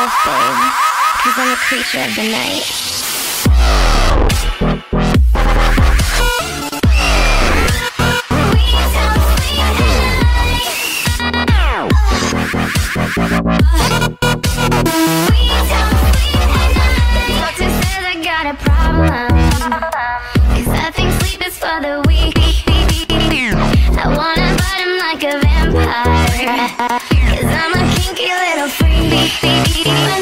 yourself, babe, 'cause I'm a creature of the night. Doctor says I got a problem, 'cause I think sleep is for the weak. I wanna bite him like a vampire, 'cause I'm a kinky little freak.